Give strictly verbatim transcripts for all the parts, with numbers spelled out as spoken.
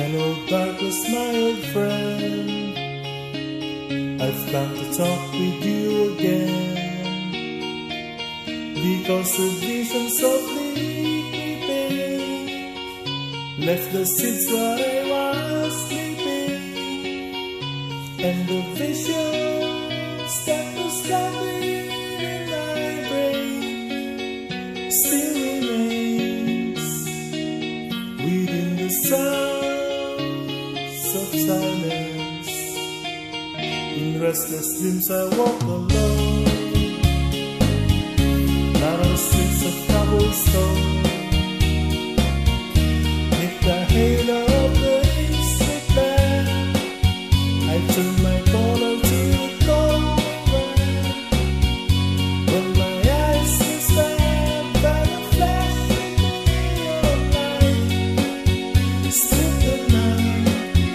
Hello darkness, my old friend, I've come to talk with you again, because the vision softly creeping left the seats where I was sleeping, and the visions that was standing in my brain still remains within the sounds of silence. In restless dreams I walk alone, narrow streets of cobblestone, neath the halo of the street lamp, I turn my collar to the cold red. When my eyes are stabbed by the flashing neon light, slip the night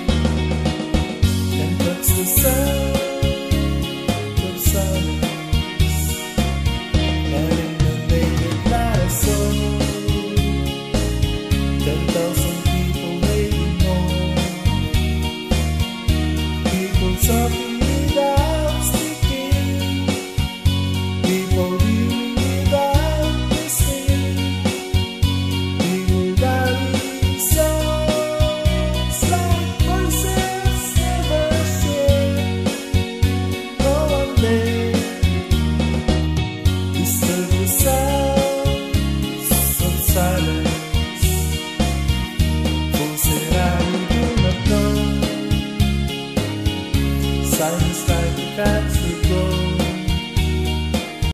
and touch the sound of silence. And in the naked light I saw ten thousand people, maybe more, people talking without speaking, people hearing without listening, people writing songs like voices never shared. No one there disturbed the silence.